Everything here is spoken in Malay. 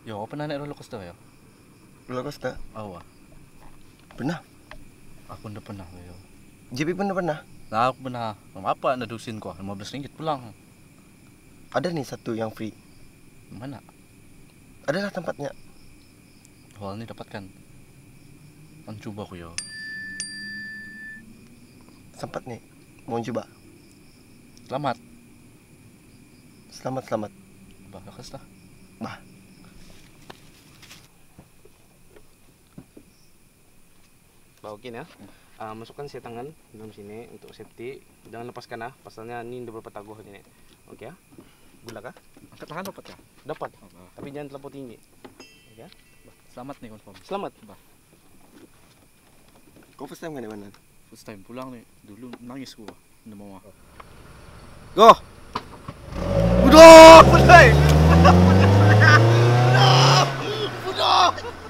Yo, pernah naik roller coaster yo? Roller coaster? Awak. Pernah. Aku udah pernah yo. JP pun udah pernah. Nah, aku pernah. Apa nedusin kok? 15 ringgit pulang. Ada nih satu yang free. Mana? Adalah tempatnya. Hal ini dapatkan. Kan coba aku yo. Sempat nih. Mau coba. Selamat. Selamat. Bah, lekas lah. Bah. Bawakin ya. Masukkan si tangan dalam sini untuk safety. Jangan lepaskan pasalnya ini udah berapa taguh ini. Oke ya. Gula kah? Angkat tangan dapat ya? Dapat. Tapi jangan terlalu tinggi. Oke ya. Selamat nih confirm. Selamat. Bah. Kau first time kan di mana? First time pulang nih. Dulu nangis gua. Udah mau. Go. Udah! Udah.